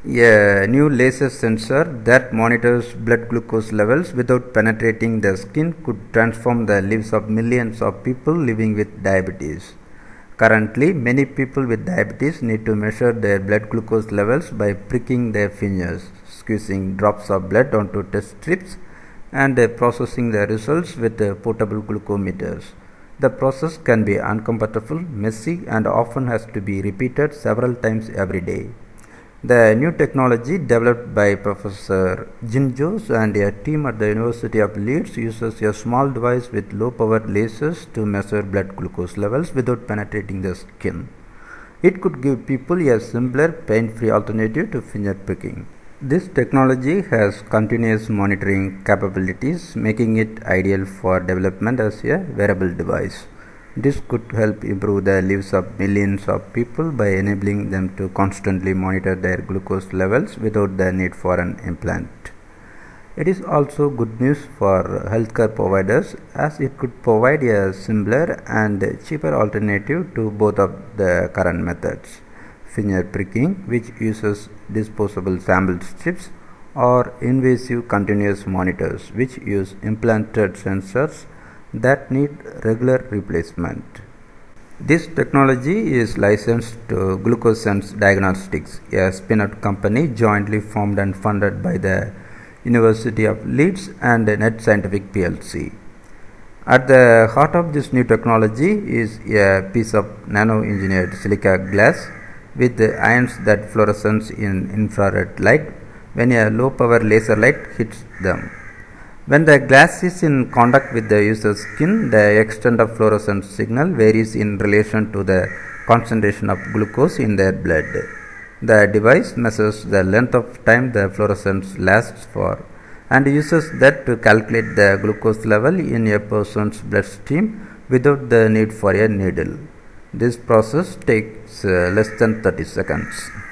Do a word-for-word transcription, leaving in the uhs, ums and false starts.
A new laser sensor that monitors blood glucose levels without penetrating the skin could transform the lives of millions of people living with diabetes. Currently, many people with diabetes need to measure their blood glucose levels by pricking their fingers, squeezing drops of blood onto test strips, and processing the results with portable glucometers. The process can be uncomfortable, messy, and often has to be repeated several times every day. The new technology developed by Professor Jinjos and a team at the University of Leeds uses a small device with low-power lasers to measure blood glucose levels without penetrating the skin. It could give people a simpler, pain-free alternative to finger pricking. This technology has continuous monitoring capabilities, making it ideal for development as a wearable device. This could help improve the lives of millions of people by enabling them to constantly monitor their glucose levels without the need for an implant. It is also good news for healthcare providers, as it could provide a simpler and cheaper alternative to both of the current methods: finger pricking, which uses disposable sample strips, or invasive continuous monitors, which use implanted sensors that need regular replacement. This technology is licensed to Glucosense Diagnostics, a spin-out company jointly formed and funded by the University of Leeds and Net Scientific P L C. At the heart of this new technology is a piece of nano-engineered silica glass with ions that fluoresce in infrared light when a low-power laser light hits them. When the glass is in contact with the user's skin, the extent of fluorescent signal varies in relation to the concentration of glucose in their blood. The device measures the length of time the fluorescence lasts for and uses that to calculate the glucose level in a person's bloodstream without the need for a needle. This process takes uh, less than thirty seconds.